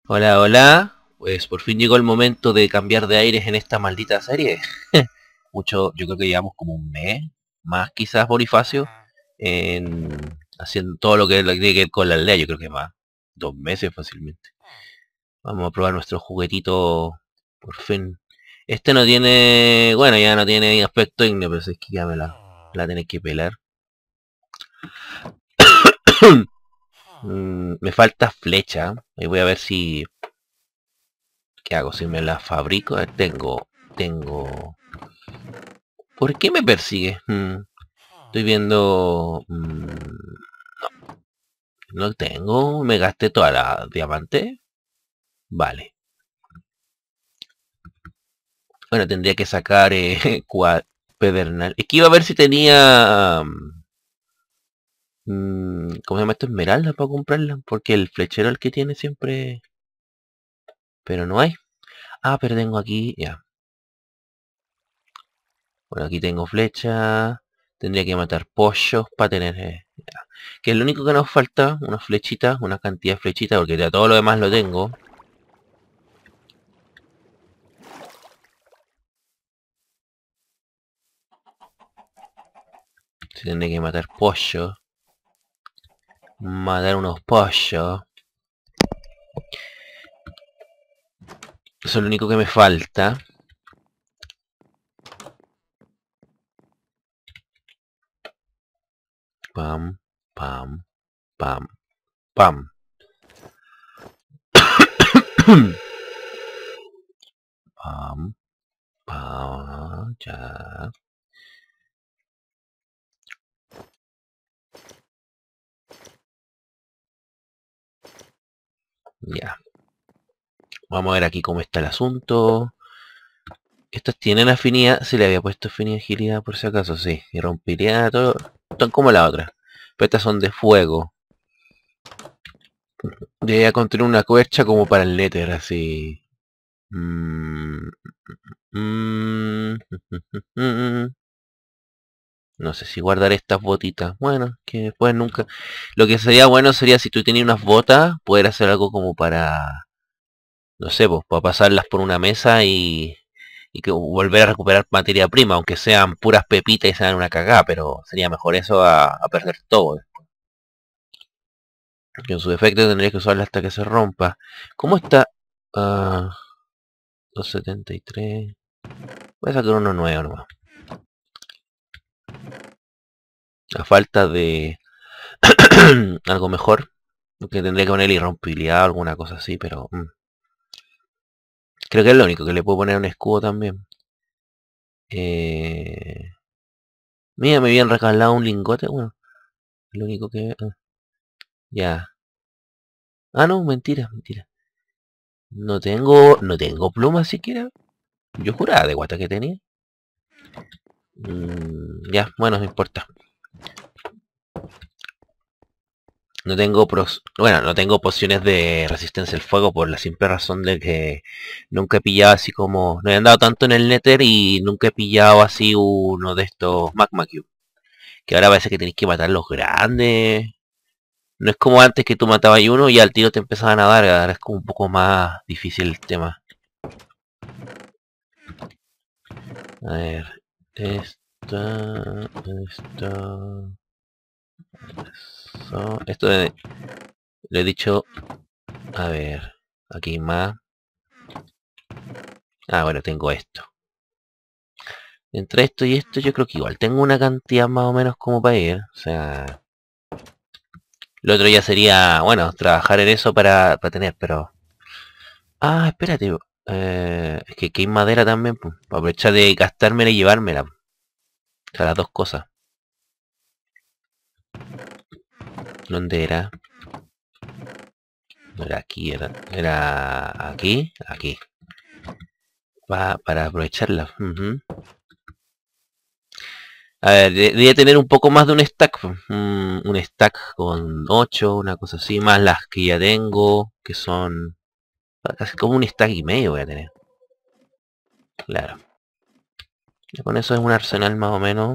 Hola, hola. Pues por fin llegó el momento de cambiar de aires en esta maldita serie. Yo creo que llevamos como un mes, más quizás Bonifacio, en haciendo todo lo que tiene que ver con la aldea, yo creo que más. 2 meses fácilmente. Vamos a probar nuestro juguetito por fin. Este no tiene, bueno, ya no tiene aspecto ignio, pero es que ya la tenés que pelar. Me falta flecha. Ahí voy a ver si, ¿qué hago? Si me la fabrico. Tengo. ¿Por qué me persigue? Estoy viendo. No tengo. Me gasté toda la diamante. Vale. Bueno, tendría que sacar pedernal. Es que iba a ver si tenía. ¿Cómo se llama esto? Esmeralda para comprarla. Porque el flechero el que tiene siempre. Pero no hay. Ah, pero tengo aquí. Ya. Bueno, aquí tengo flecha. Tendría que matar pollos para tener. Ya. Que es lo único que nos falta. Unas flechitas. Una cantidad de flechitas. Porque ya todo lo demás lo tengo. Se tiene que matar pollos. Matar unos pollos. Eso es lo único que me falta. Pam, pam, pam, pam. Pam, pam, ya. Ya. Vamos a ver aquí cómo está el asunto. Estas tienen afinidad. Se le había puesto afinidad agilidad por si acaso, sí. Y rompería todo. Están como la otra. Pero estas son de fuego. Debería contener una cuercha como para el Nether, así. Mm, mm, No sé si guardar estas botitas. Bueno, que después nunca. Lo que sería bueno sería si tú tenías unas botas, poder hacer algo como para, no sé, pues, para pasarlas por una mesa y que volver a recuperar materia prima, aunque sean puras pepitas y sean una cagada, pero sería mejor eso a perder todo. Que en su defecto tendría que usarla hasta que se rompa. ¿Cómo está? Ah, 273. Voy a sacar uno nuevo nomás. A falta de algo mejor. Que tendría que poner irrompibilidad o alguna cosa así, pero creo que es lo único que le puedo poner un escudo también. Eh... Mira, me habían regalado un lingote. Bueno, lo único que... ya. Ah, no, mentira, mentira. No tengo plumas siquiera. Yo juraba de guata que tenía. Ya, bueno, no importa. No tengo pociones de resistencia al fuego por la simple razón de que nunca he pillado así como... No he andado tanto en el Nether y nunca he pillado así uno de estos Magma Cube. Que ahora parece que tenéis que matar los grandes. No es como antes que tú matabas uno y al tiro te empezaban a dar. Ahora es como un poco más difícil el tema. A ver. Esta. Esto le he dicho. A ver. Aquí más. Ah, bueno, tengo esto. Entre esto y esto yo creo que igual tengo una cantidad más o menos como para ir. O sea, lo otro ya sería, bueno, trabajar en eso para tener, pero... Ah, espérate. Es que hay madera también, pues, para aprovechar de gastármela y llevármela. O sea, las dos cosas. ¿Dónde era? No era aquí, era aquí, aquí. Para aprovecharla. A ver, debería tener un poco más de un stack. Un stack con 8 una cosa así, más las que ya tengo, que son casi como un stack y medio voy a tener. Claro. Y con eso es un arsenal más o menos.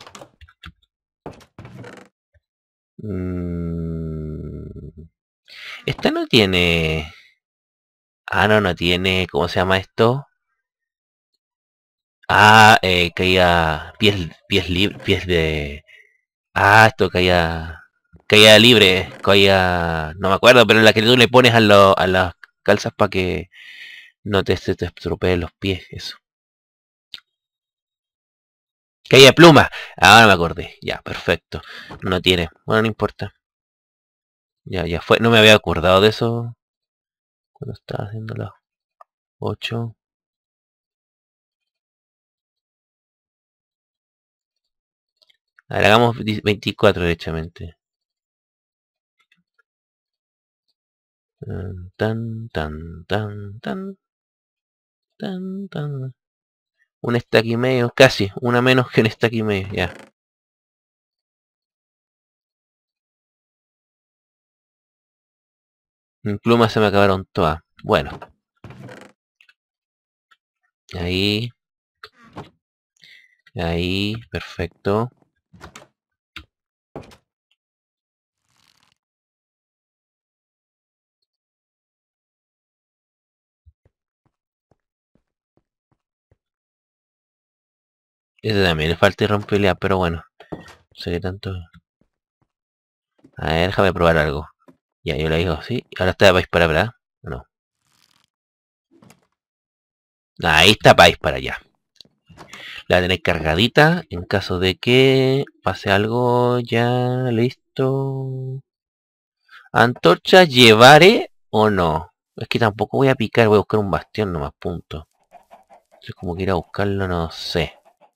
Mm, Esta no tiene... Ah, no, no tiene... ¿Cómo se llama esto? Ah, caía... Pies libres... Pies de... Ah, esto caía... Caía libre, caía... No me acuerdo, pero la que tú le pones a las calzas para que no se te estropeen los pies, eso. Caía pluma. Ahora me acordé. Ya, perfecto. No tiene. Bueno, no importa. Ya, ya fue. No me había acordado de eso cuando estaba haciendo las 8. A ver, hagamos 24 derechamente. Tan, tan, tan, tan, tan, tan. Un stack y medio, casi. Una menos que un stack y medio, ya. En plumas se me acabaron todas. Bueno, ahí, ahí, perfecto. Ese también le falta irrompibilidad, pero bueno. No sé qué tanto. A ver, déjame probar algo. Ya, yo le digo, sí. Ahora está para disparar, ¿verdad? No. Ahí está para disparar ya. La tenéis cargadita. En caso de que pase algo, ya listo. Antorcha, ¿llevaré o no? Es que tampoco voy a picar, voy a buscar un bastión nomás, punto. Entonces como que ir a buscarlo, no sé.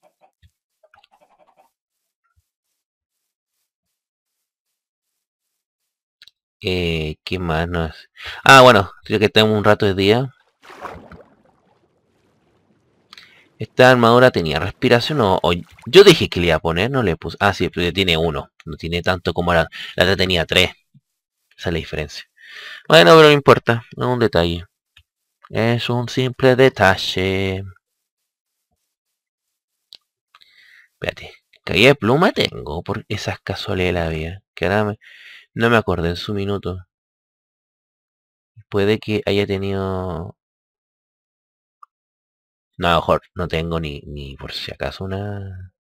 ¿Qué más? No es? Ah, bueno, creo que tengo un rato de día. Esta armadura tenía respiración o yo dije que le iba a poner, no le puse. Ah, sí, pero tiene uno. No tiene tanto como la otra tenía tres. Esa es la diferencia. Bueno, pero no importa, no es un detalle. Es un simple detalle. Espérate. Caída de pluma tengo por esas casualidades de la vida. Que ahora no me acordé en su minuto. Puede que haya tenido... No, a lo mejor no tengo ni por si acaso una...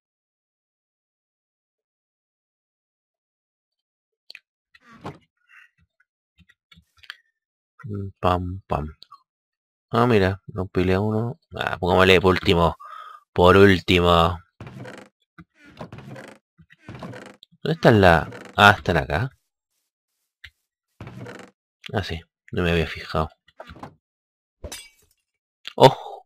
Pam, pam. Ah, mira, no peleé uno. Ah, pongámosle por último. Por último. ¿Dónde está la...? Ah, están acá. Ah, sí. No me había fijado. ¡Oh!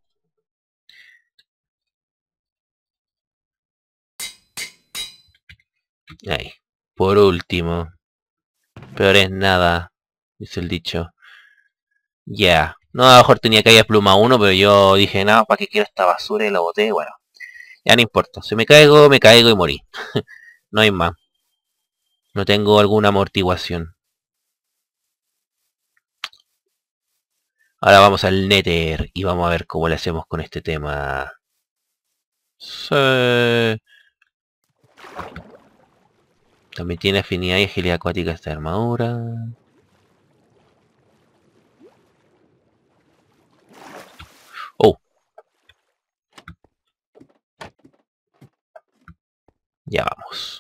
Ahí. Por último. Peor es nada. Dice el dicho. Ya. Yeah. No, a lo mejor tenía que ir pluma uno, pero yo dije, no, ¿para qué quiero esta basura? Y la boté. Bueno, ya no importa. Si me caigo y morí. No hay más. No tengo alguna amortiguación. Ahora vamos al Nether y vamos a ver cómo le hacemos con este tema. Sí. También tiene afinidad y agilidad acuática esta armadura. Oh, ya vamos.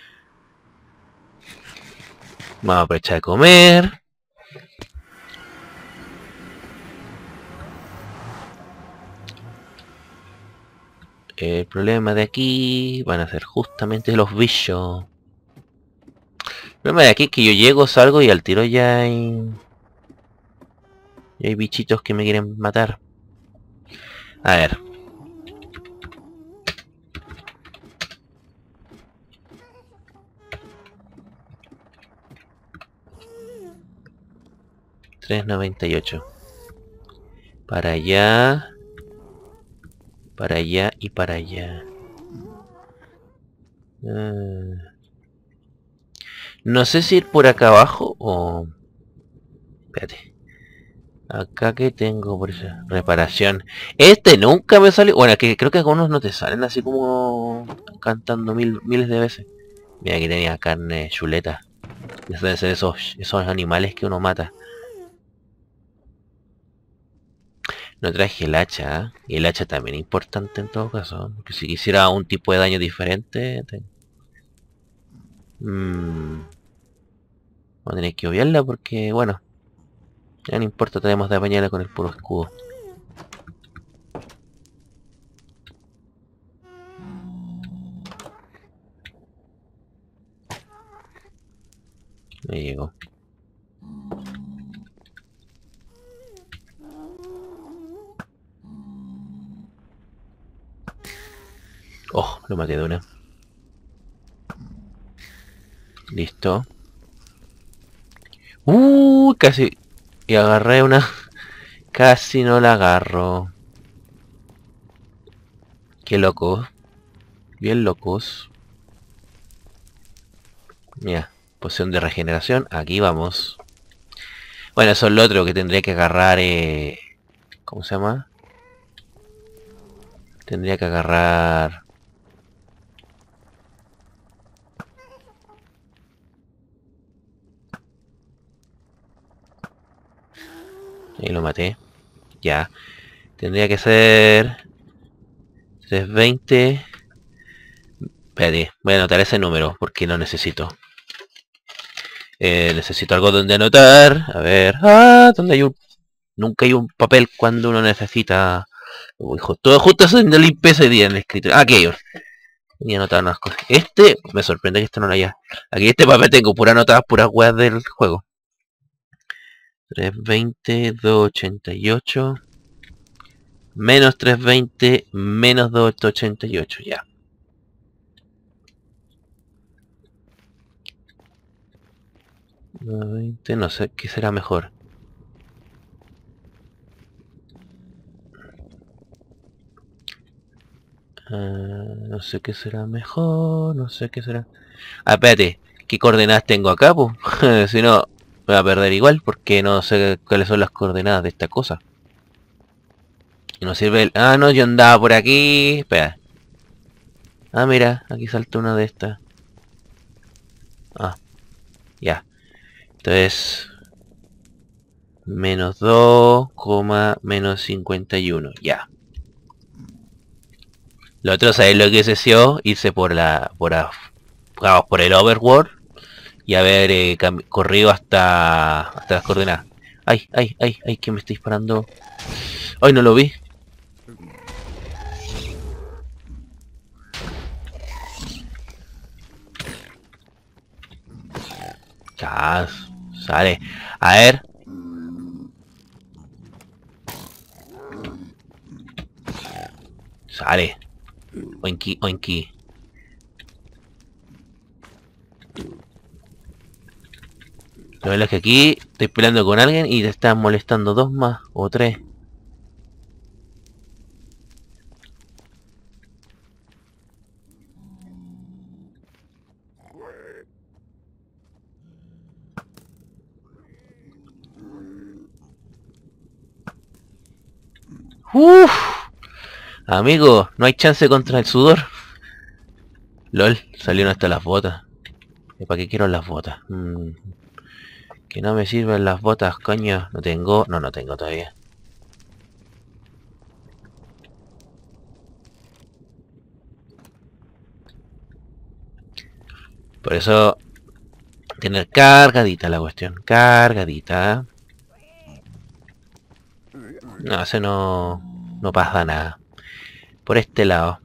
Vamos a aprovechar de comer. El problema de aquí van a ser justamente los bichos. El problema de aquí es que yo llego, salgo y al tiro ya hay bichitos que me quieren matar. A ver. $3.98. Para allá. Para allá y para allá. No sé si ir por acá abajo o... Espérate. Acá que tengo por eso. Reparación. Este nunca me sale. Bueno, que creo que algunos no te salen así como cantando miles de veces. Mira, aquí tenía carne chuleta. Deben ser esos animales que uno mata. No traje el hacha, ¿eh? Y el hacha también es importante en todo caso, ¿eh? Porque si quisiera un tipo de daño diferente... Vamos a tener que obviarla porque, bueno, ya no importa, tenemos de apañarla con el puro escudo. Me llegó. Oh, lo maté de una. Listo. Casi. Y agarré una. Casi no la agarro. Qué loco. Bien locos. Mira, poción de regeneración. Aquí vamos. Bueno, eso es lo otro que tendría que agarrar. ¿Cómo se llama? Tendría que agarrar... Ahí lo maté. Ya. Tendría que ser... 320. Espérate, voy a anotar ese número porque lo necesito. Necesito algo donde anotar. A ver. ¿Dónde hay un...? Nunca hay un papel cuando uno necesita... Uy, todo justo haciendo limpieza y día en el escritorio. Aquí hay uno. Tenía anotadas unas cosas. Este, me sorprende que esto no lo haya. Aquí este papel tengo pura anotadas, puras weas del juego. 320, 288. Menos 320, menos 288, ya. 20, no sé, ¿qué será mejor? No sé qué será mejor, no sé qué será... espérate, ¿qué coordenadas tengo acá, pues? Si no, me voy a perder igual, porque no sé cuáles son las coordenadas de esta cosa. Y no sirve el... no, yo andaba por aquí... Espera. Mira, aquí salta una de estas. Ya. Entonces... Menos 2, menos 51. Ya. Lo otro, ¿sabéis lo que es SEO? Irse por vamos, por el overworld y haber corrido hasta las coordenadas. Ay, ay, ay, ay, que me está disparando. Ay, no lo vi. Ya, sale. A ver. Sale. Oinki, oinki. Lo verdad es que aquí estoy peleando con alguien y te están molestando dos más o tres. Uff. Amigo, no hay chance contra el sudor. LOL, salieron hasta las botas. ¿Y para qué quiero las botas? Que no me sirven las botas, coño. No tengo... No tengo todavía. Por eso... Tener cargadita la cuestión. Cargadita. No, ese no... No pasa nada. Por este lado.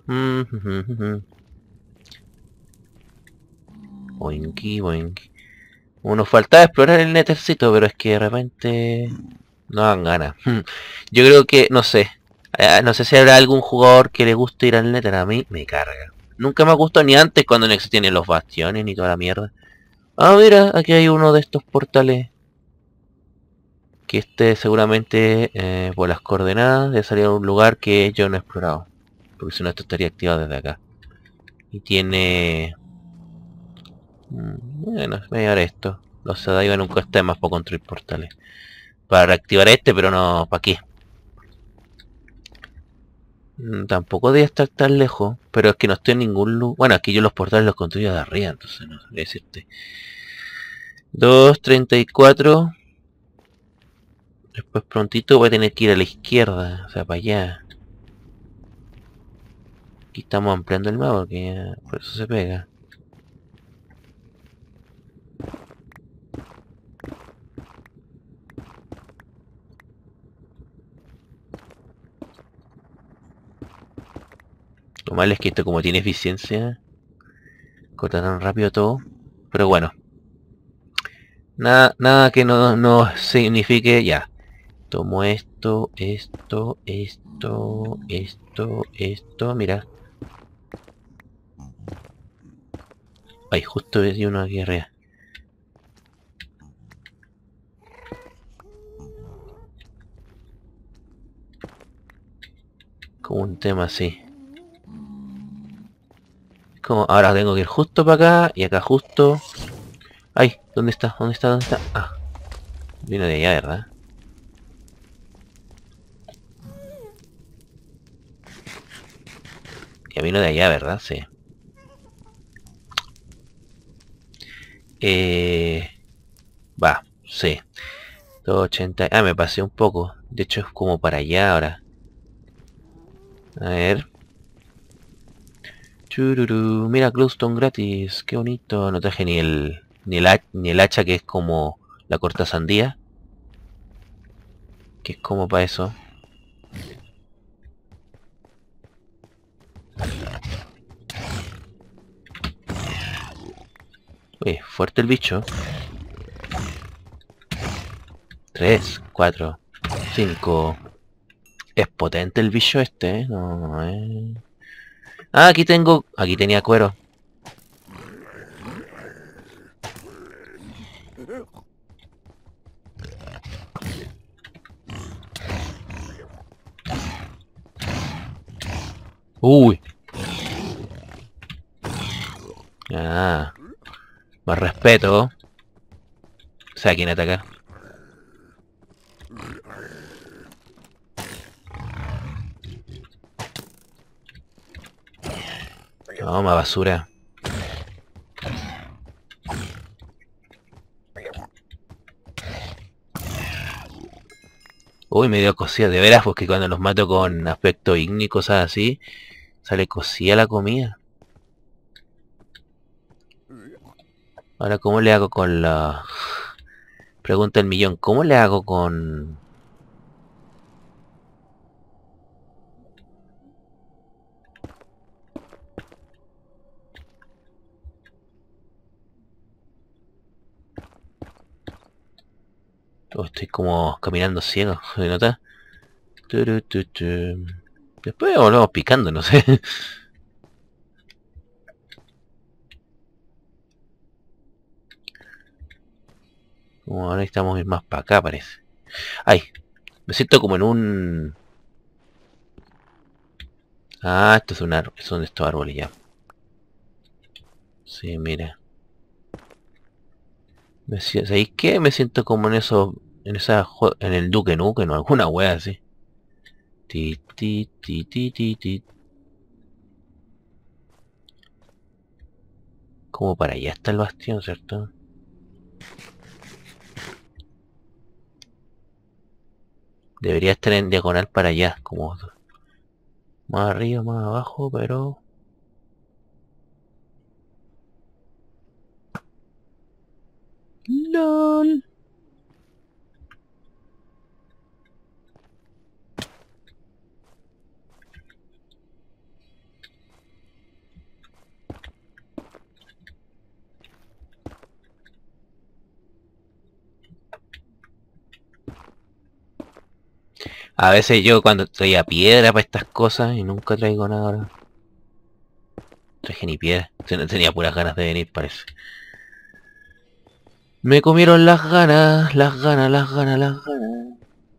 Boinky, boinky. Uno falta explorar el nethercito, pero es que de repente... No dan ganas. Yo creo que, no sé. No sé si habrá algún jugador que le guste ir al nether. A mí me carga. Nunca me gustó ni antes cuando no existían ni los bastiones ni toda la mierda. Mira, aquí hay uno de estos portales. Que este seguramente por las coordenadas de salir a un lugar que yo no he explorado. Porque si no esto estaría activado desde acá. Y tiene... Bueno, voy a llevar esto. Los Sedaiva nunca están más para construir portales. Para reactivar este, pero no, ¿para qué? Tampoco debe estar tan lejos, pero es que no estoy en ningún lugar. Bueno, aquí yo los portales los construyo de arriba, entonces no sabría decirte. 2:34. Después prontito voy a tener que ir a la izquierda, o sea, para allá. Aquí estamos ampliando el mapa porque por eso se pega. Lo malo es que esto como tiene eficiencia, corta tan rápido todo. Pero bueno, nada que no signifique ya. Tomo esto, mira. Ay, justo vi uno aquí arriba. Como un tema así. Como ahora tengo que ir justo para acá y acá justo. Ay, ¿dónde está? ¿Dónde está? ¿Dónde está? Ah, vino de allá, ¿verdad? Ya vino de allá, ¿verdad? Sí. Va, sí. 280. Ah, me pasé un poco. De hecho es como para allá ahora. A ver. Chururu. Mira, Glowstone gratis. Qué bonito. No traje ni el hacha que es como la corta sandía. Que es como para eso. Uy, fuerte el bicho. 3, 4, 5. Es potente el bicho este, ¿eh? No, Ah, aquí tengo... Aquí tenía cuero. Uy. Ah. Más respeto. O sea, ¿quién ataca? No, más basura. Uy, me dio cosida de veras porque cuando los mato con aspecto igni y cosas así, sale cocida la comida. Ahora, ¿cómo le hago con la... Pregunta el millón, ¿cómo le hago con... Oh, estoy como caminando ciego, ¿se nota? Después volvemos picando, no sé. Como ahora estamos más para acá, parece. Ay, me siento como en un... Ah, esto es un árbol, son estos árboles ya. Sí, mira. ¿Sabéis qué? Me siento como en eso, en el Duque Nukem o alguna wea así. Ti, ti, ti, ti, ti, ti. Como para allá está el bastión, ¿cierto? Debería estar en diagonal para allá, como más arriba, más abajo, pero... LOL. A veces yo cuando traía piedra para estas cosas y nunca traigo nada ahora. Traje ni piedra. Tenía puras ganas de venir, parece. Me comieron las ganas, las ganas, las ganas, las ganas.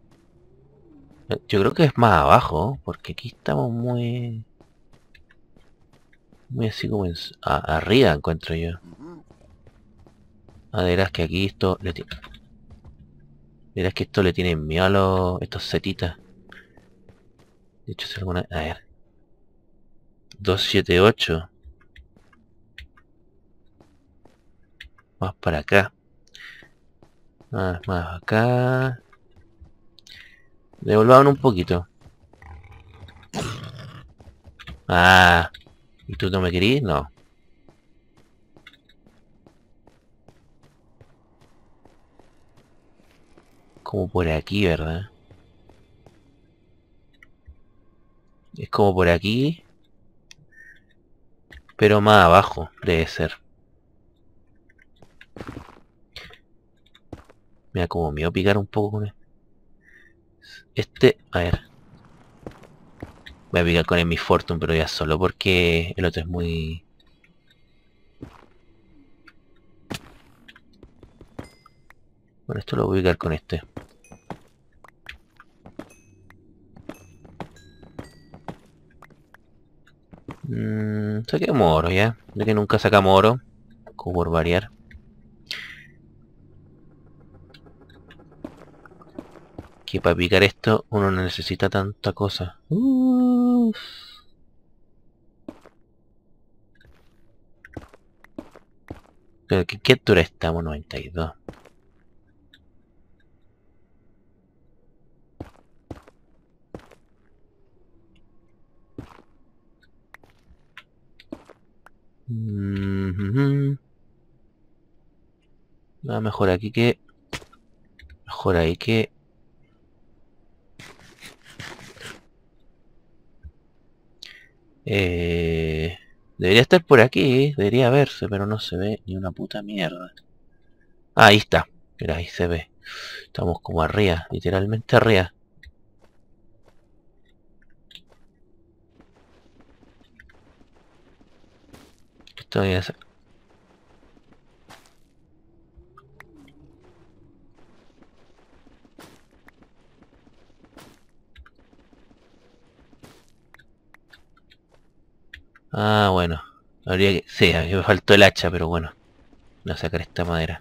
Yo creo que es más abajo, porque aquí estamos muy... Muy así como arriba encuentro yo. Ah, verás que aquí esto le tiene... Verás que esto le tiene miedo a estos setitas. De hecho, es alguna... A ver. 278. Más para acá. Más acá. Devolvamos un poquito. Ah, ¿y tú no me querís? No. Como por aquí, ¿verdad? Es como por aquí, pero más abajo debe ser. Mira, como me voy a picar un poco con este. A ver. Voy a picar con el Miss Fortune, pero ya solo porque el otro es muy... Bueno, esto lo voy a picar con este. Saquemos oro ya. Ya que nunca sacamos oro. Como por variar. Que para picar esto uno no necesita tanta cosa. ¿Qué altura estamos? 92. Mejor aquí que... Mejor ahí que... Debería estar por aquí, debería verse, pero no se ve ni una puta mierda. Ah, ahí está. Mira, ahí se ve. Estamos como arriba, literalmente arriba. Estoy a... Ah, bueno. Habría que... Sí, a mí me faltó el hacha, pero bueno. Voy a sacar esta madera.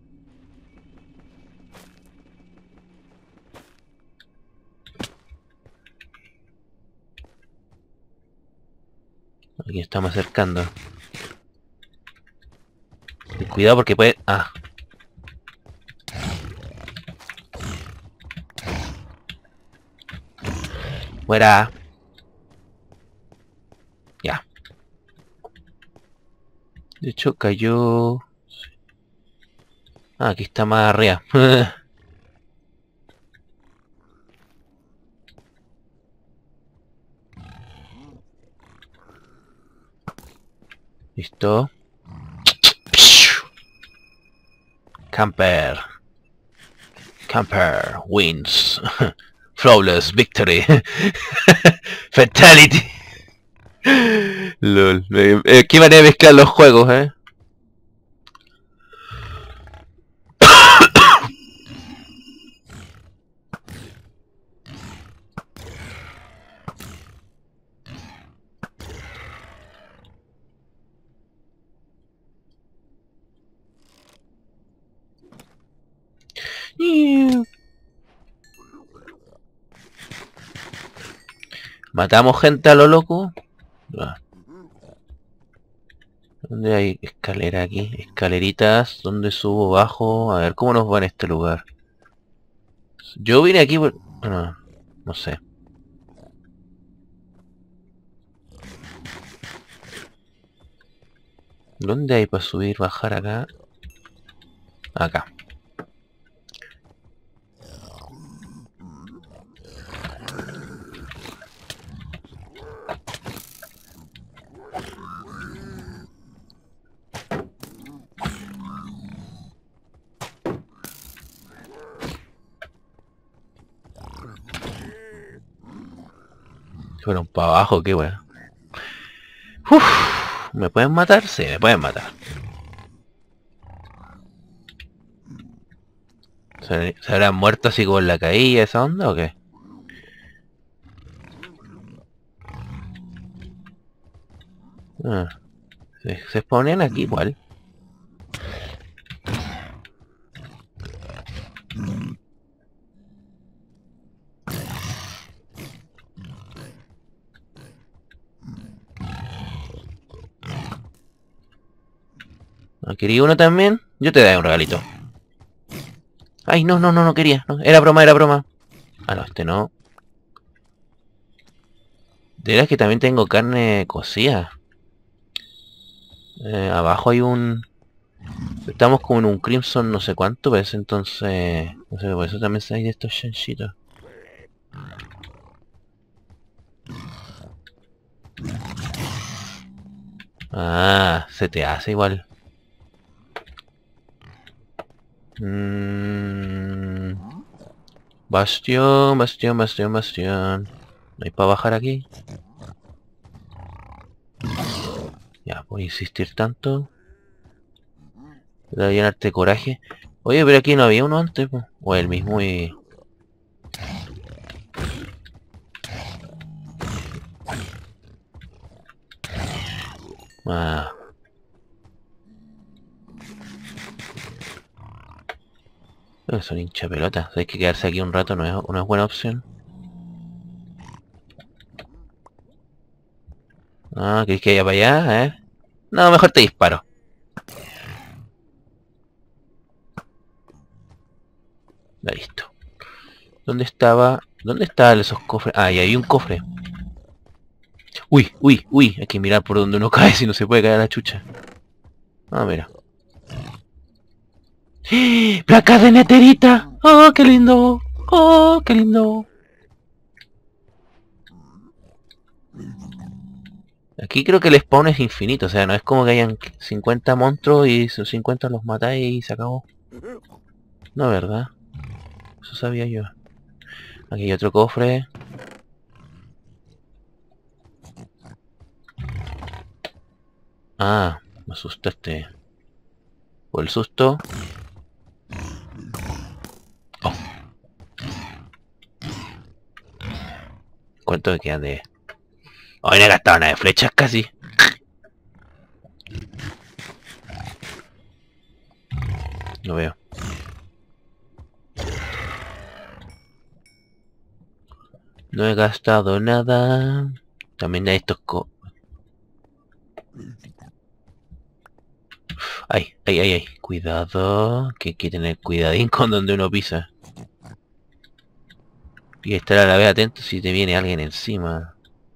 Aquí estamos acercando. Cuidado porque puede... Ah. Fuera. Ya. De hecho cayó... Ah, aquí está más arriba. Listo. Camper. Camper wins. Flawless victory. Fatality. LOL. Qué manera de mezclar los juegos, eh. Matamos gente a lo loco. ¿Dónde hay escalera aquí? Escaleritas. ¿Dónde subo, bajo? A ver, ¿cómo nos va en este lugar? Yo vine aquí por... No, no sé. ¿Dónde hay para subir, bajar acá? Acá. Fueron para abajo, qué weón. ¿Me pueden matar? Sí, me pueden matar. ¿Se habrán muerto así con la caída, esa onda o qué? Ah, se ponen aquí igual. ¿No quería uno también? Yo te daré un regalito. Ay, no, no, no, no quería. No, era broma, era broma. Ah, no, este no. De verdad que también tengo carne cocida. Abajo hay un... Estamos como en un Crimson no sé cuánto, pues entonces... No sé, por eso también hay de estos chanchitos. Ah, se te hace igual. Bastión, bastión, bastión, bastión. ¿No hay para bajar aquí? Ya, voy a insistir tanto. Voy a llenarte de coraje. Oye, pero aquí no había uno antes, po. O el mismo y... Ah. Son hincha pelota. Hay que quedarse aquí un rato, no es buena opción. Ah, ¿querés que vaya para allá? No, mejor te disparo. Ya, listo. ¿Dónde estaba? ¿Dónde estaban esos cofres? Ah, y hay un cofre. Uy, uy, uy. Hay que mirar por donde uno cae si no se puede caer a la chucha. Ah, mira. ¡Ah! ¡Placas de neterita! ¡Oh, qué lindo! ¡Oh, qué lindo! Aquí creo que el spawn es infinito, o sea, no es como que hayan 50 monstruos y sus 50 los matáis y se acabó. No, ¿verdad? Eso sabía yo. Aquí hay otro cofre. Ah, me asustaste. Por el susto. Oh, ¿cuánto me quedan de...? Hoy no he gastado nada de flechas casi. No veo. No he gastado nada. También hay estos Ay, ay, ay, ay. Cuidado. Que hay que tener cuidadín con donde uno pisa. Y estar a la vez atento si te viene alguien encima.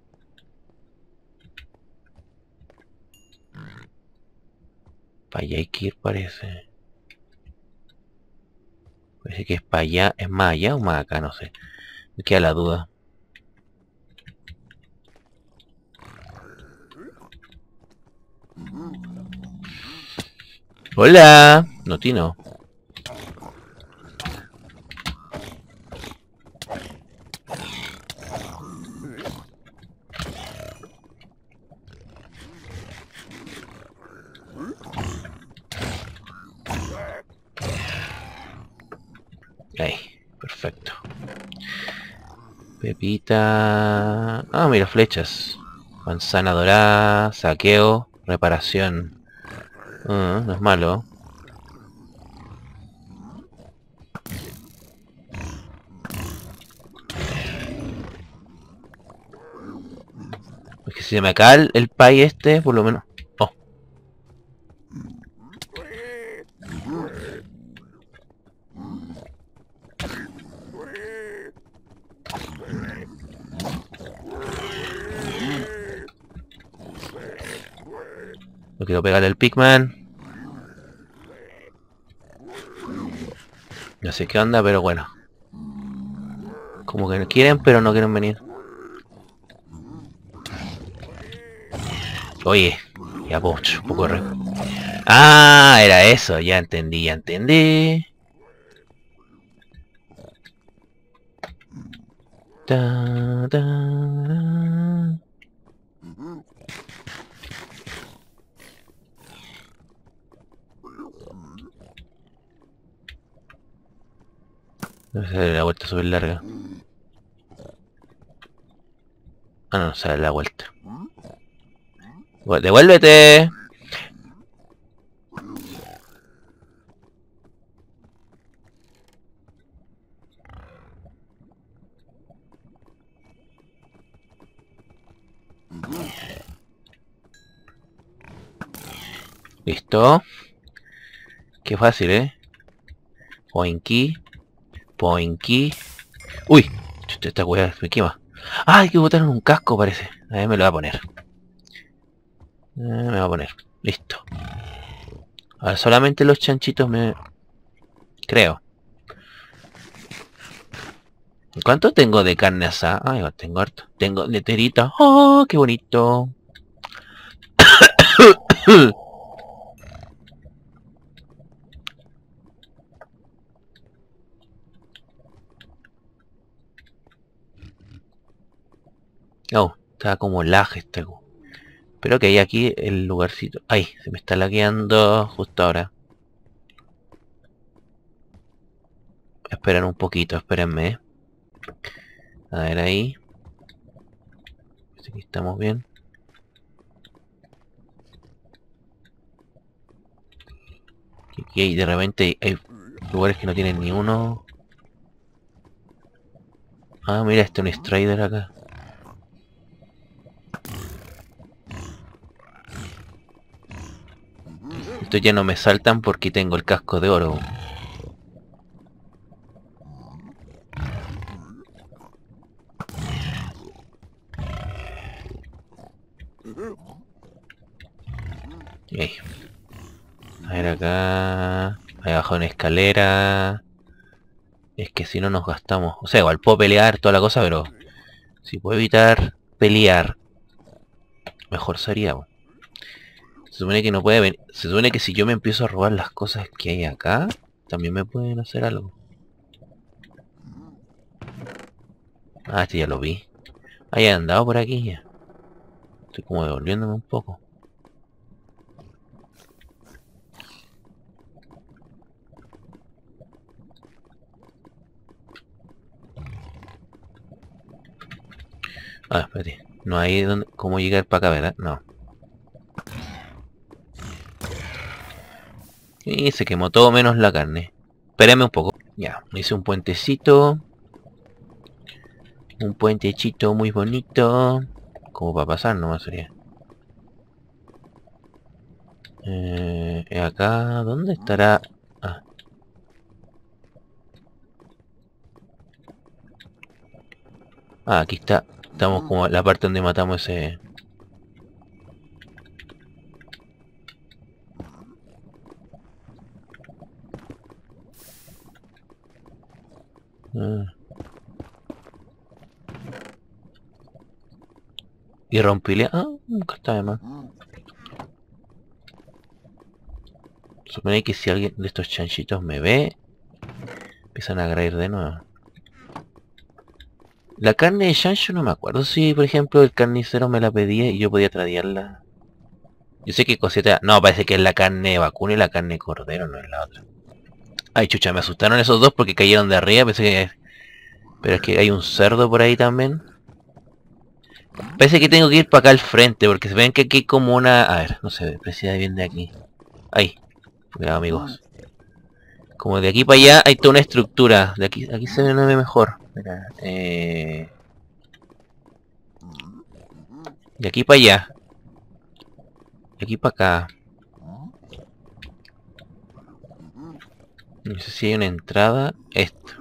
Para allá hay que ir, parece. Parece que es para allá. ¿Es más allá o más acá? No sé. Me queda la duda. Hola. Notino. Ahí. Perfecto. Pepita... Ah, mira, flechas. Manzana dorada, saqueo, reparación. No es malo. Es que si se me acaba el pay este, por lo menos... Oh, no quiero pegarle al Pigman. No sé qué onda, pero bueno. Como que no quieren, pero no quieren venir. Oye, ya pocho, poco re... Ah, era eso, ya entendí, ya entendí. Ta, ta, ta. Debe ser la vuelta súper larga. Ah, no, sale la vuelta. ¡Devuélvete! Listo. Qué fácil, Oinki. Poinky. Uy, chuta, esta weá me quema. Ah, hay que botar un casco parece. A ver, me lo voy a poner. Me voy a poner. Listo. Ahora solamente los chanchitos me... Creo. ¿Cuánto tengo de carne asada? Ah, igual tengo harto. Tengo leterita. ¡Oh, qué bonito! Oh, está como lag este. Pero que hay aquí el lugarcito. Ay, se me está lagueando justo ahora. Esperar un poquito, espérenme. A ver ahí. Aquí estamos bien. Aquí hay, de repente hay lugares que no tienen ni uno. Ah, mira, este es un Strider acá. Estos ya no me saltan porque tengo el casco de oro. Ahí. A ver acá. Ahí abajo una escalera. Es que si no nos gastamos. O sea, igual puedo pelear toda la cosa, pero si puedo evitar pelear, mejor sería. Se supone que no puede venir. Se supone que si yo me empiezo a robar las cosas que hay acá, también me pueden hacer algo. Ah, este ya lo vi. Ah, ya he andado por aquí ya. Estoy como devolviéndome un poco. Ah, espérate. No hay donde, cómo llegar para acá, ¿verdad? No. Y se quemó todo menos la carne. Espérame un poco. Ya, hice un puentecito. Un puentecito muy bonito. Como para pasar nomás sería. Acá, ¿dónde estará? Ah, aquí está. Estamos como en la parte donde matamos ese... Ah. Y rompile... Ah, nunca está de más. Supone que si alguien de estos chanchitos me ve, empiezan a agrair de nuevo. La carne de chancho no me acuerdo si, por ejemplo, el carnicero me la pedía y yo podía tradearla. Yo sé que cosita... No, parece que es la carne de vacuno y la carne de cordero, no es la otra. Ay, chucha, me asustaron esos dos porque cayeron de arriba, pensé que... Pero es que hay un cerdo por ahí también. Parece que tengo que ir para acá al frente, porque se ven que aquí hay como una... A ver, no sé, precisa bien de aquí. Ahí, cuidado amigos. Como de aquí para allá hay toda una estructura. De aquí se ve mejor. Mira, de aquí para allá. De aquí para acá. No sé si hay una entrada. Esto.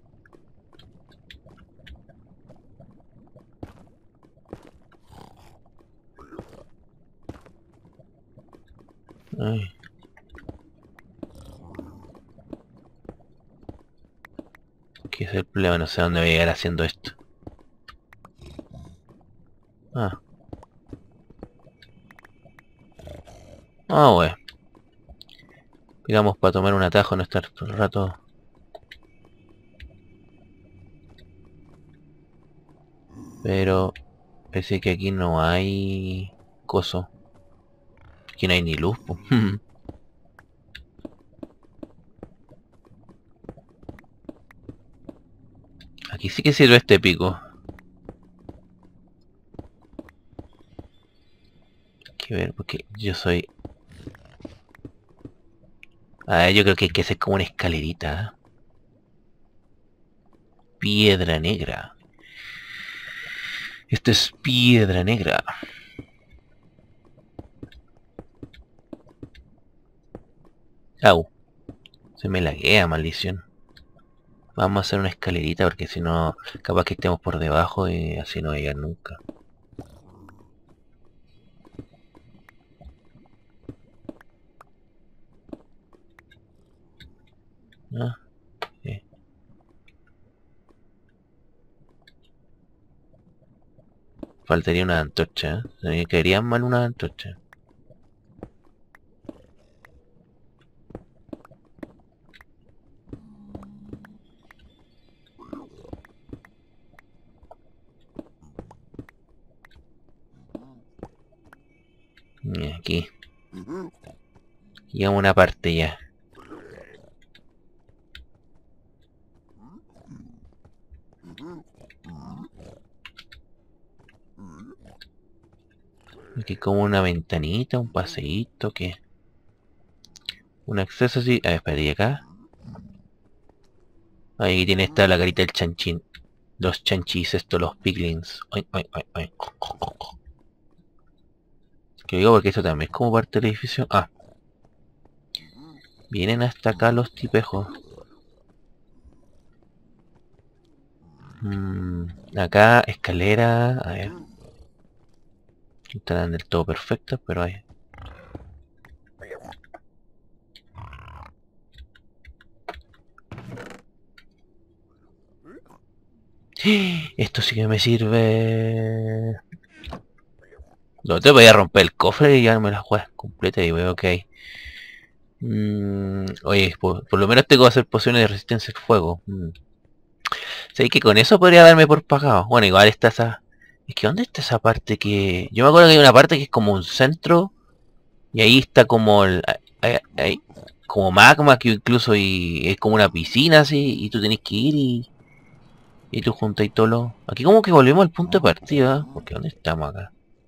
Ay. ¿Qué es el problema? No sé dónde voy a llegar haciendo esto. Ah. Ah, bueno. Digamos para tomar un atajo, no estar todo el rato. Pero parece que aquí no hay coso. Aquí no hay ni luz, po. Aquí sí que sirve este pico. Hay que ver porque yo soy... Ah, yo creo que hay que hacer como una escalerita. Piedra negra. Esto es piedra negra. Au. Se me laguea, maldición. Vamos a hacer una escalerita porque si no, capaz que estemos por debajo y así no llegar nunca. Ah, sí. Faltaría una antorcha, ¿eh? Me caerían mal una antorcha. Y aquí. Llegamos a una parte ya. Aquí como una ventanita, un paseíto, ¿qué? Un acceso así. A ver, espera, ¿y acá? Ahí tiene esta la carita del chanchín. Los chanchis, estos, los piglins. Ay, ay, ay, ay. ¿Qué digo? Porque esto también es como parte del edificio. Ah, vienen hasta acá los tipejos. Acá, escalera. A ver. No están del todo perfectas, pero hay. Esto sí que me sirve. No te voy a romper el cofre y ya me la juegas completa y veo que hay. Oye, por lo menos tengo que hacer pociones de resistencia al fuego. Sé que con eso podría darme por pagado. Bueno, igual está esa. Es que ¿dónde está esa parte que? Yo me acuerdo que hay una parte que es como un centro. Y ahí está como como magma que incluso y es como una piscina así. Y tú tenés que ir y tú juntas y todo lo. Aquí como que volvemos al punto de partida. Porque ¿dónde estamos acá?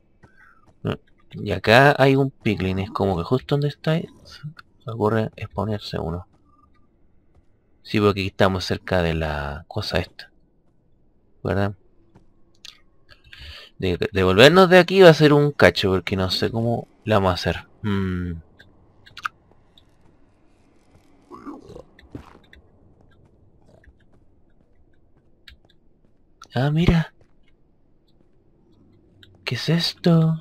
Y acá hay un piglin. Es como que justo donde está. Se ocurre exponerse uno. Sí, porque aquí estamos cerca de la cosa esta. ¿Verdad? De volvernos de aquí va a ser un cacho, porque no sé cómo la vamos a hacer. Ah, mira. ¿Qué es esto?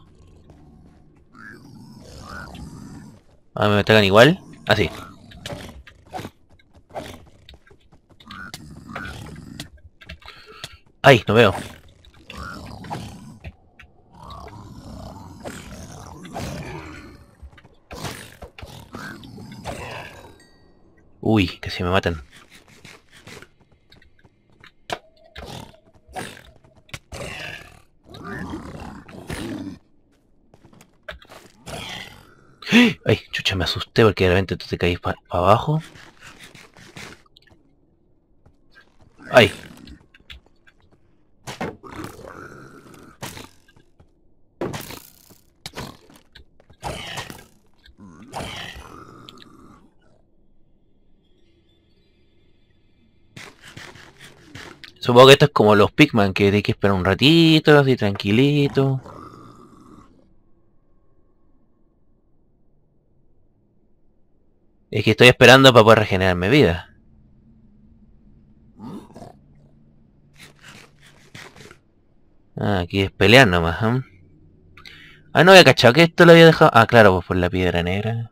Ah, me atacan igual. Ah, sí. Ay, no veo. Uy, casi me matan. Ay, chucha, me asusté porque de repente tú te caís para abajo. Ay. Supongo que esto es como los Pikman, que hay que esperar un ratito, así tranquilito. Es que estoy esperando para poder regenerarme vida. Ah, aquí es pelear nomás, ¿eh? Ah, no había cachado que esto lo había dejado. Ah, claro, pues por la piedra negra.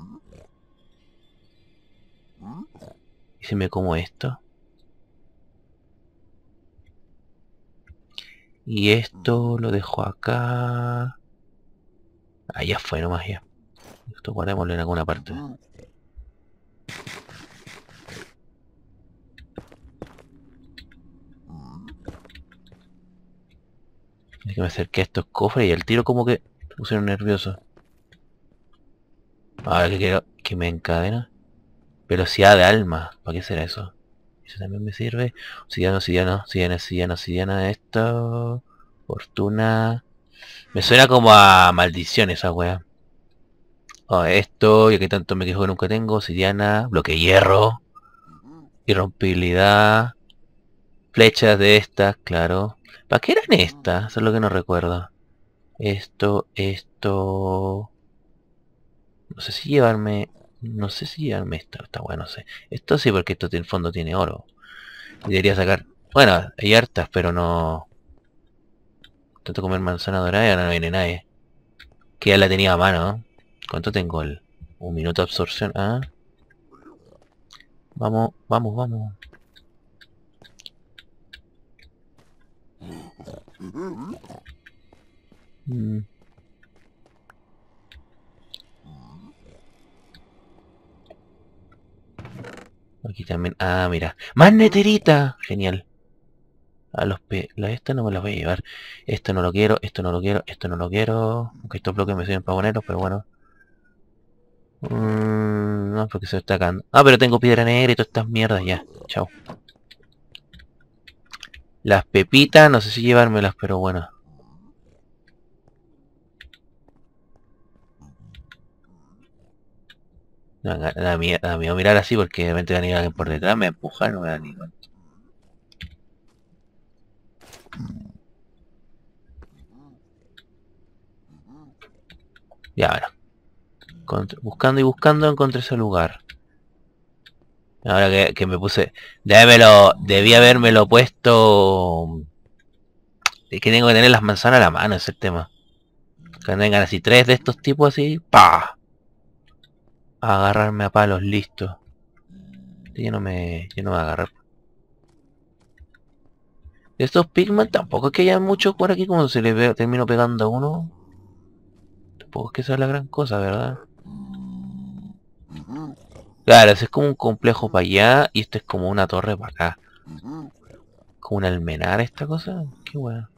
¿Y si me como esto? Y esto lo dejo acá. Ah, ya fue nomás ya. Esto guardémoslo en alguna parte. Es que me acerqué a estos cofres y el tiro como que me pusieron nervioso. Ahora que quiero que me encadena. Velocidad de alma. ¿Para qué será eso? Eso también me sirve. Obsidiana, obsidiana, obsidiana, obsidiana, obsidiana. Esto. Fortuna. Me suena como a maldición esa wea. Oh, esto, ya que tanto me quejo que nunca tengo. Obsidiana. Bloque hierro. Irrompibilidad. Flechas de estas, claro. ¿Para qué eran estas? Eso es lo que no recuerdo. Esto. No sé si llevarme... No sé si llevarme esto. Está bueno, no sé. Esto sí, porque esto en el fondo tiene oro. Debería sacar... Bueno, hay hartas, pero no... Intento comer manzana dorada y ahora no viene nadie. Que ya la tenía a mano, ¿no? ¿Cuánto tengo? Un minuto de absorción. Ah. Vamos, vamos, vamos. Mm. Aquí también. Ah, mira. ¡Más neterita! Genial. A los esta no me las voy a llevar. Esto no lo quiero, esto no lo quiero, esto no lo quiero. Aunque estos bloques me sirven para ponerlos, pero bueno. No, porque se está acá. Ah, pero tengo piedra negra y todas estas mierdas ya. Chao. Las pepitas, no sé si llevármelas, pero bueno. Da miedo mirar así porque de repente van a ir alguien por detrás, me empujan, no me da ni cuenta. Ya, bueno. Buscando y buscando encontré ese lugar. Ahora que me puse... Debí habérmelo puesto... Es que tengo que tener las manzanas a la mano, ese es el tema. Que vengan así tres de estos tipos así, ¡pa! A agarrarme a palos, listo. Yo no me voy a agarrar. De estos pigmen tampoco es que haya muchos por aquí, como se les ve, termino pegando a uno. Tampoco es que sea la gran cosa, ¿verdad? Claro, ese es como un complejo para allá y esto es como una torre para acá. Como un almenar esta cosa. Qué bueno.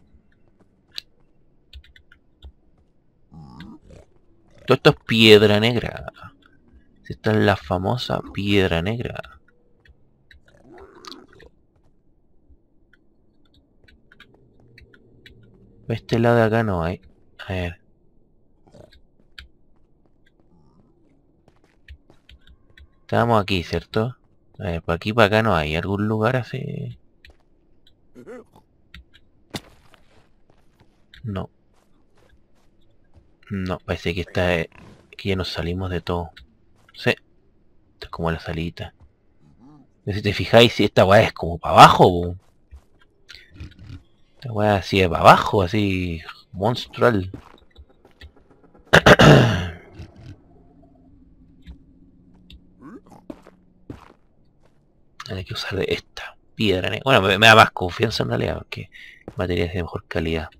Todo esto es piedra negra. Esta es la famosa piedra negra. Este lado de acá no hay. A ver. Estamos aquí, ¿cierto? A ver, por aquí para acá no hay. ¿Algún lugar así? No. No, parece que está... que ya nos salimos de todo. Sí. Esto es como la salita. Si te fijáis, si esta weá es como para abajo, po. Esta weá así de para abajo, así... monstrual. Hay que usar de esta piedra negra. Bueno, me da más confianza en realidad, porque materiales de mejor calidad.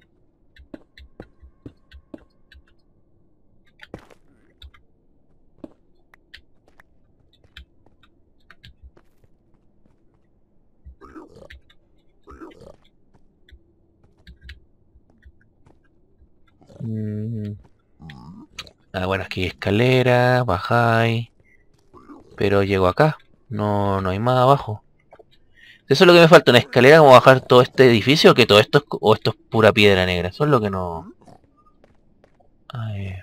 Ah, bueno, aquí hay escalera, bajáis. Pero llego acá. No, no hay más abajo. Eso es lo que me falta, una escalera como bajar todo este edificio, que todo esto es, o esto es pura piedra negra. Eso es lo que no... A ver.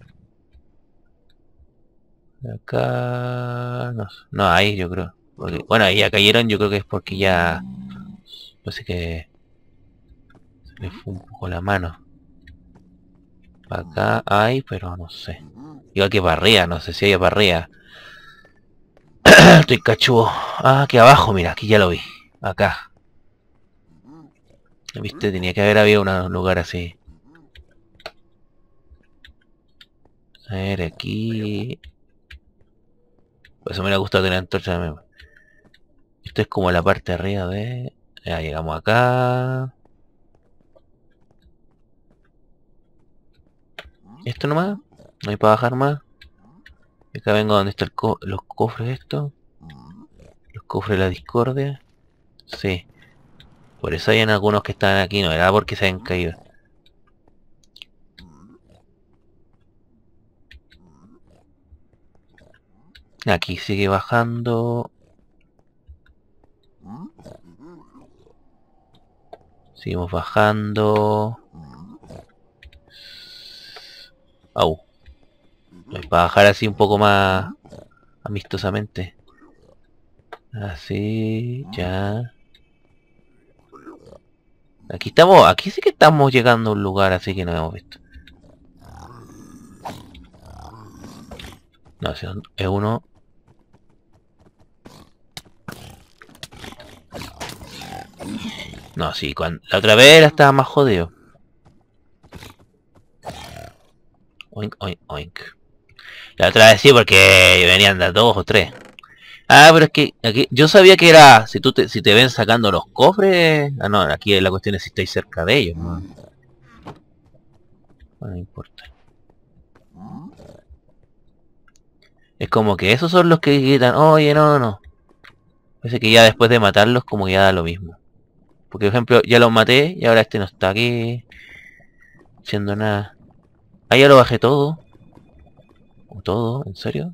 Acá... No, no hay, yo creo. Bueno, ahí ya cayeron, yo creo que es porque ya... Parece que... Se le fue un poco la mano. Acá hay, pero no sé. Igual que para arriba, no sé si hay para arriba. Estoy cachudo. Ah, aquí abajo, mira, aquí ya lo vi. Acá. ¿Viste? Tenía que haber habido un lugar así. A ver, aquí... Por eso me hubiera gustado tener antorcha también. Esto es como la parte de arriba de... Ya llegamos acá. ¿Esto nomás? ¿No hay para bajar más? Acá vengo donde están los cofres estos. Los cofres de la discordia. Sí. Por eso hay algunos que están aquí, no era porque se hayan caído. Aquí sigue bajando. Seguimos bajando. Au. Para bajar así un poco más amistosamente. Así, ya. Aquí estamos, aquí sí que estamos llegando a un lugar así que no hemos visto. No, si es uno. No, sí, cuando la otra vez estaba más jodido. Oink, oink, oink. La otra vez sí, porque venían de 2 o 3. Ah, pero es que aquí yo sabía que era si te ven sacando los cofres. Ah, no, aquí la cuestión es si estáis cerca de ellos, no, no importa. Es como que esos son los que gritan, oye, no, no, no. Parece que ya después de matarlos como que ya da lo mismo. Porque, por ejemplo, ya los maté y ahora este no está aquí haciendo nada. Ah, ya lo bajé todo. ¿O todo? ¿En serio?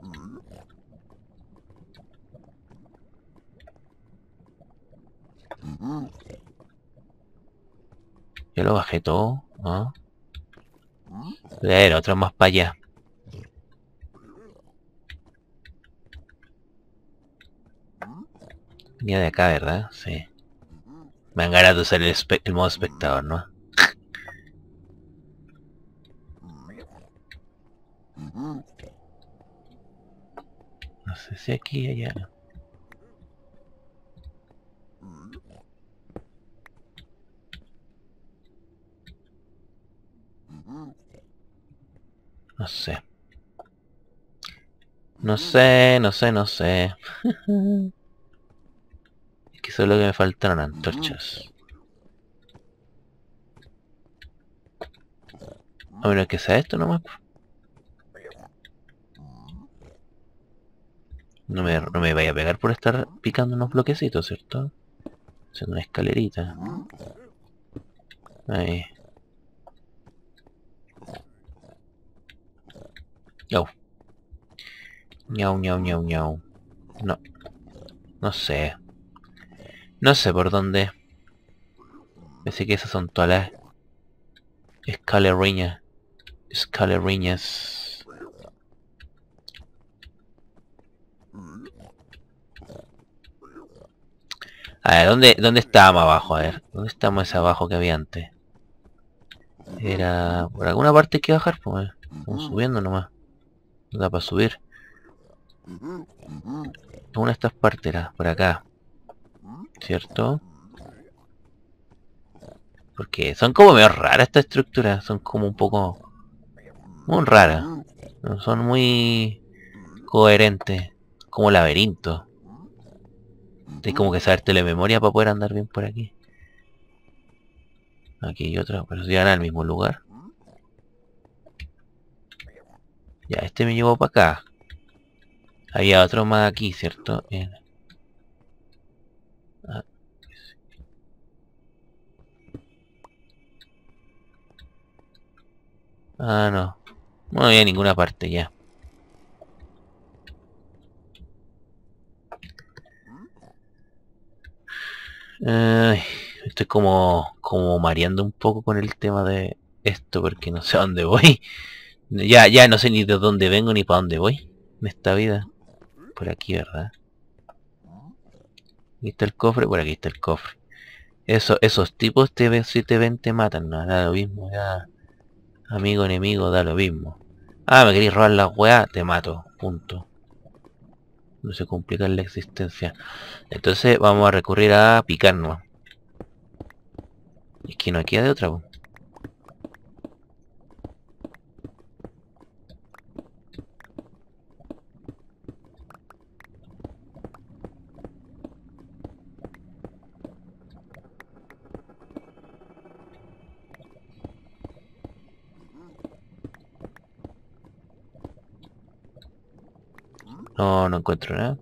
Ya lo bajé todo. ¿Ah? Era otro más para allá. Venía de acá, ¿verdad? Sí. Me han ganas de usar el modo espectador, ¿no? No sé si aquí allá. No sé. No sé, no sé, no sé. Es que solo que me faltaron antorchas. A menos que sea esto nomás. No me vaya a pegar por estar picando unos bloquecitos, ¿cierto? Haciendo una escalerita. Ahí. Ñau. Ñau, ñau, ñau, ñau. No, no sé. No sé por dónde. Pensé que esas son todas las escaleriñas. Escaleriñas. A ver, ¿dónde estábamos abajo? A ver, ¿dónde estamos ese abajo que había antes? Era... Por alguna parte hay que bajar, pues. Vamos subiendo nomás. No da para subir. Una de estas partes era por acá. ¿Cierto? Porque son como medio raras estas estructuras. Son como un poco... muy raras. No son muy coherentes. Como laberintos. Tienes como que saberte la memoria para poder andar bien por aquí. Aquí hay otra, pero si van al mismo lugar. Ya, este me llevó para acá. Había otro más aquí, ¿cierto? Bien. Ah, no. No había ninguna parte ya. Ay, estoy como mareando un poco con el tema de esto porque no sé a dónde voy. Ya no sé ni de dónde vengo ni para dónde voy en esta vida. Por aquí, ¿verdad? Aquí está el cofre, por aquí está el cofre. Esos tipos te ven, si te ven te matan, no, da lo mismo, ya. Amigo, enemigo, da lo mismo. Ah, me queréis robar la weá, te mato, punto. No se complica la existencia. Entonces vamos a recurrir a picarnos. Es que no queda de otra, po. No, no encuentro nada.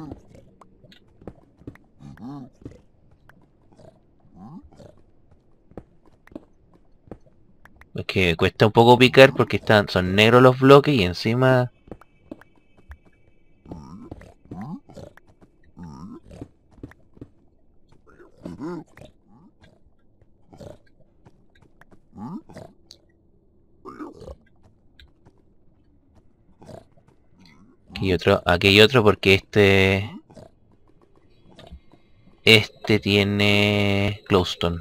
Es que cuesta un poco picar porque son negros los bloques y encima... Aquí hay otro porque este tiene glowstone.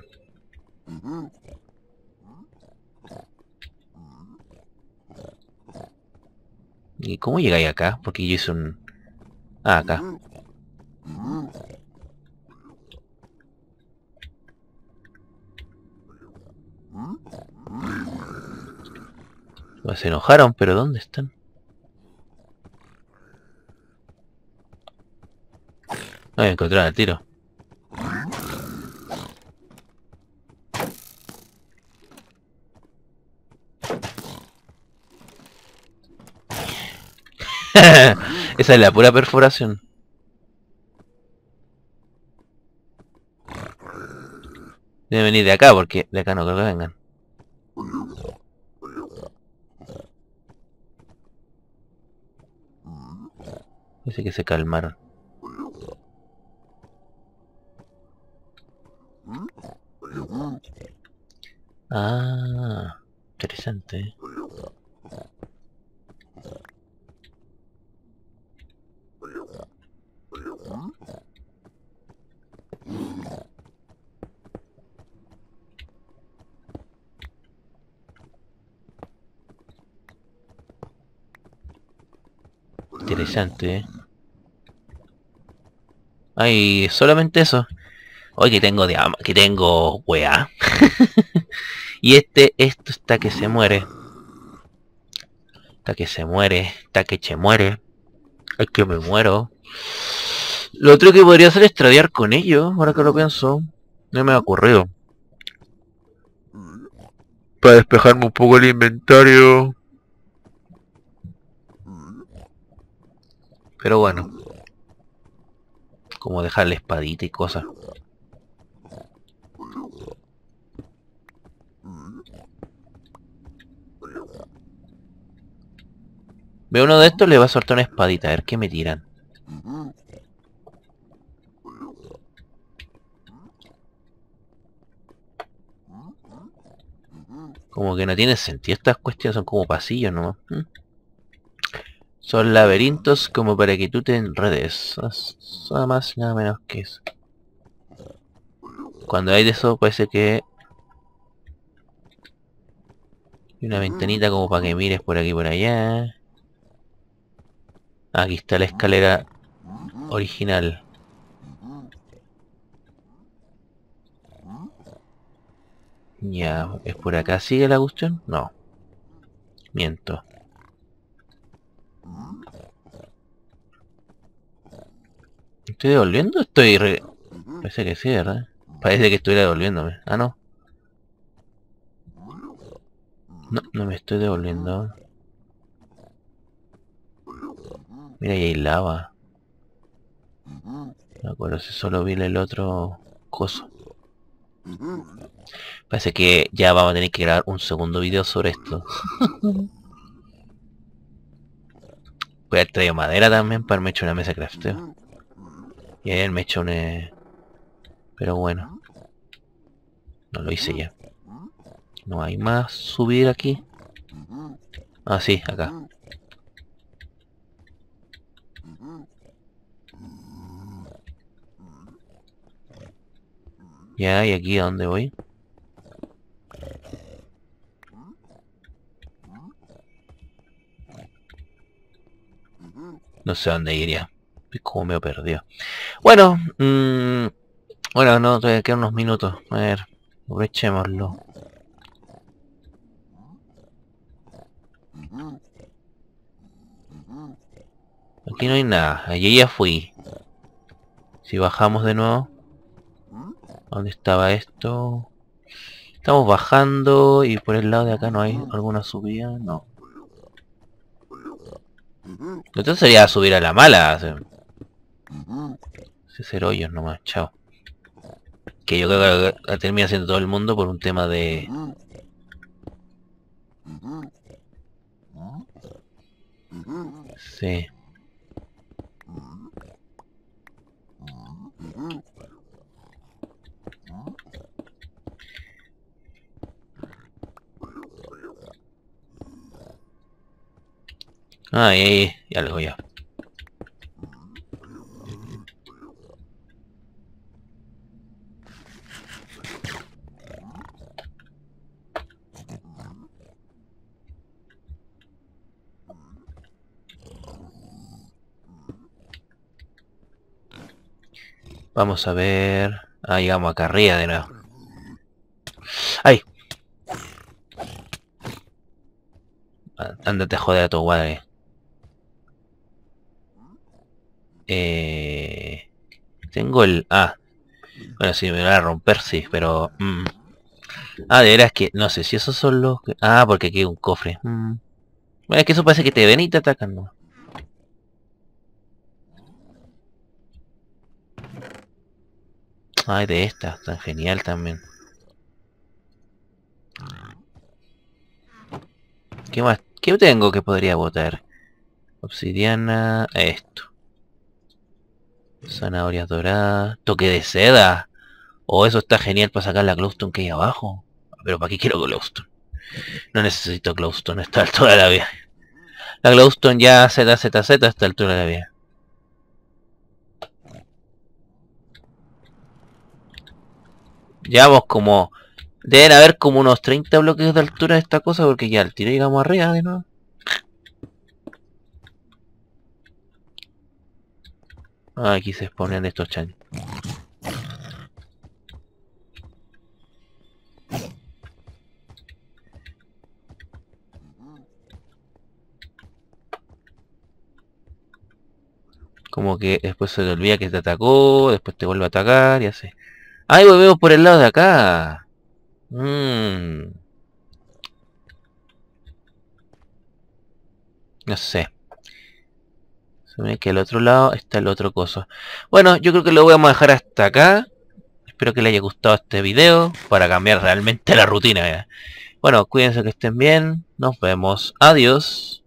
¿Y cómo llegáis acá? Porque yo hice un... Ah, acá. Pues se enojaron, pero ¿dónde están? Ah, encontraron el tiro. Esa es la pura perforación. Deben venir de acá porque de acá no creo que vengan. Dice que se calmaron. Ah, interesante. Interesante. Ay, solamente eso. Hoy que tengo que tengo weá. Y esto está que se muere. Está que se muere. Está que se muere. Ay, que me muero. Lo otro que podría hacer es tradear con ellos, ahora que lo pienso. No me ha ocurrido. Para despejarme un poco el inventario. Pero bueno. Como dejar la espadita y cosas. Veo uno de estos, le va a soltar una espadita, a ver qué me tiran. Como que no tiene sentido estas cuestiones, son como pasillos nomás. Son laberintos como para que tú te enredes. Nada más y nada menos que eso. Cuando hay de eso parece que hay una ventanita como para que mires por aquí y por allá. Aquí está la escalera original. Ya, ¿es por acá sigue la cuestión? No, miento. ¿Estoy devolviendo? Parece que sí, ¿verdad? Parece que estuviera devolviéndome. Ah, no. No, no me estoy devolviendo. Mira, ahí hay lava. Me acuerdo si solo vi el otro coso. Parece que ya vamos a tener que grabar un segundo video sobre esto. Voy a haber traído madera también para haberme hecho una mesa de crafteo. Y ayer me he hecho un... Pero bueno, no lo hice ya. No hay más subir aquí. Ah, sí, acá. Ya, ¿y aquí a dónde voy? No sé a dónde iría. Estoy como medio perdido. Bueno, bueno, no, todavía quedan unos minutos. A ver, aprovechémoslo. Aquí no hay nada. Allí ya fui. Si bajamos de nuevo. ¿Dónde estaba esto? Estamos bajando y por el lado de acá no hay alguna subida. No. Entonces sería subir a la mala. Hacer hoyos nomás. Chao. Que yo creo que termina siendo todo el mundo por un tema de... Sí. Ay, ya lo voy a... Vamos a ver... Ah, llegamos acá arriba de nuevo. ¡Ay! Ándate a joder a tu madre. Tengo el... Ah, bueno, si me van a romper, sí, pero... Ah, de veras que... No sé si esos son los... Ah, porque aquí hay un cofre. Bueno, es que eso parece que te ven y te atacan, ¿no? Ay, de esta, tan genial también. ¿Qué más? ¿Qué tengo que podría botar? Obsidiana... Esto. Zanahorias doradas... Toque de seda. Oh, eso está genial para sacar la glowstone que hay abajo. Pero ¿para qué quiero glowstone? No necesito glowstone a esta altura de la vida. La glowstone ya ZZZ a esta altura de la vida. Llevamos como... Deben haber como unos 30 bloques de altura de esta cosa porque ya al tiro llegamos arriba de nuevo. Ah, aquí se exponen estos chan. Como que después se te olvida que te atacó, después te vuelve a atacar y así. ¡Ay, volvemos por el lado de acá! No sé. Se ve que al otro lado está el otro coso. Bueno, yo creo que lo vamos a dejar hasta acá. Espero que les haya gustado este video para cambiar realmente la rutina. Bueno, cuídense que estén bien. Nos vemos. Adiós.